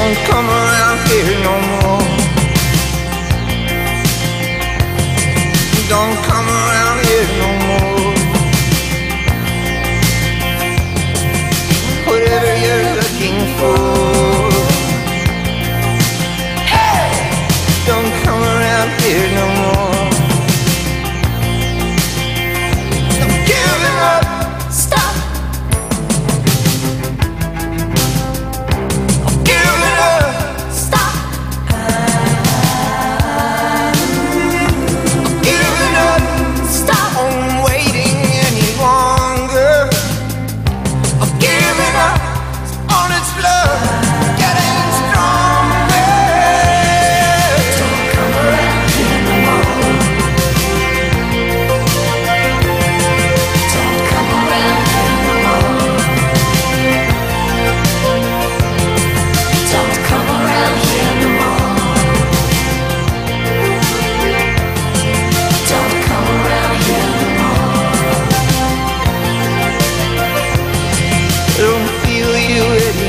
Don't come around here no more. Don't come around here no more. Whatever you're looking for, hey, don't come around here no more. I'm giving up. Stop. I'm giving up. Stop. I'm giving up. Stop. I'm waiting any longer. I'm giving up on its love, getting stronger. Don't come around here no more. Don't come around here no more. Don't come around here no more. Don't come around here no more. I don't feel you anymore.